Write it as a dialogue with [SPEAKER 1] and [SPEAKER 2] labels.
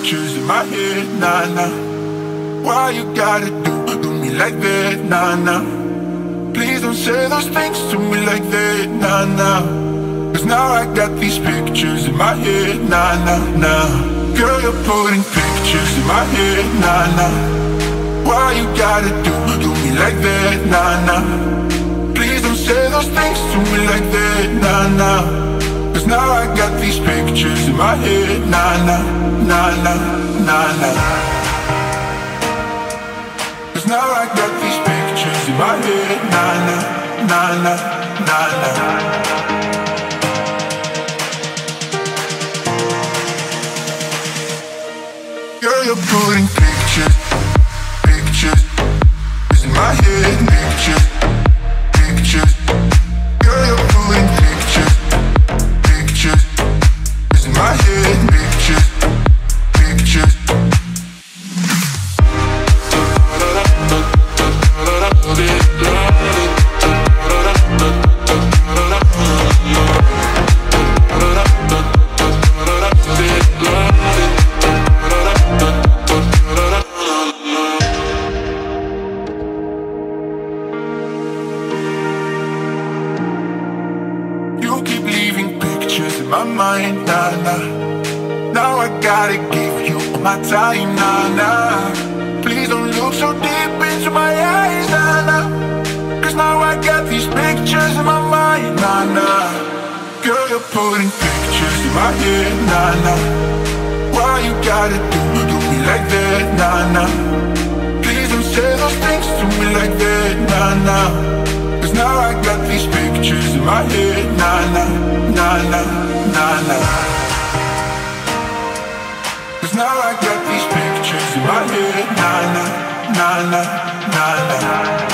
[SPEAKER 1] pictures in my head, nah, nah. Why you gotta do me like that, nah, nah. Please don't say those things to me like that, nah, nah. Cause now I got these pictures in my head, nah, nah, nah. Girl, you're putting pictures in my head, nah, nah. Why you gotta do me like that, nah, nah. Please don't say those things to me like that, nah, nah. Cause now I got these pictures in my head, nah, nah, nah, nah, nah, nah. Cause now I got these pictures in my head, nah, nah, nah, nah, nah, nah. Girl, you're putting pictures in my head, pictures. Girl, you're putting pictures in my head, pictures. My mind, nah, nah. Now I gotta give you all my time, nah, nah. Please don't look so deep into my eyes, nah, nah. Cause now I got these pictures in my mind, nah, nah. Girl, you're putting pictures in my head, nah, nah. Why you gotta do me like that, nah, nah. Please don't say those things to me like that, nah, nah. Cause now I got these pictures in my head, nah, nah, nah, nah. Nah, nah. Cause now I got these pictures in my head, nah, nah, nah, nah, nah, nah.